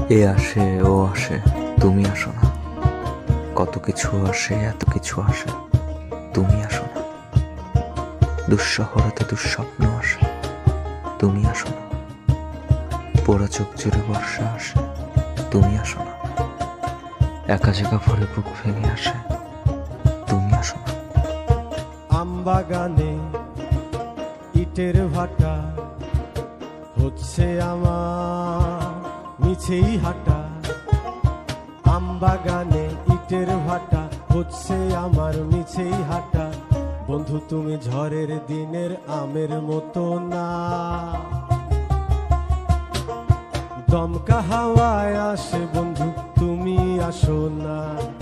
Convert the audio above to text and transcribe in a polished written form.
এ আসে ও আসে, তুমি আসো না। কত কিছু আসে, এত কিছু আসে, তুমি আসো না। দুঃশহরতে দুঃস্বপ্ন আসে, তুমি আসো না। পোড়া চোখ জুড়ে বর্ষা আসে, তুমি আসো না। একা জায়গা ভরে বুক ভেঙে আসে, তুমি আসো না। আমবাগানে ইটের ভাটা হচ্ছে আমার মিছেই হাঁটা। আমবাগানে ইটের ভাটা হচ্ছে আমার মিছেই হাঁটা। বন্ধু তুমি ঝড়ের দিনের আমের মতো না। দমকা হাওয়ায় আসে বন্ধু, তুমি আসো না।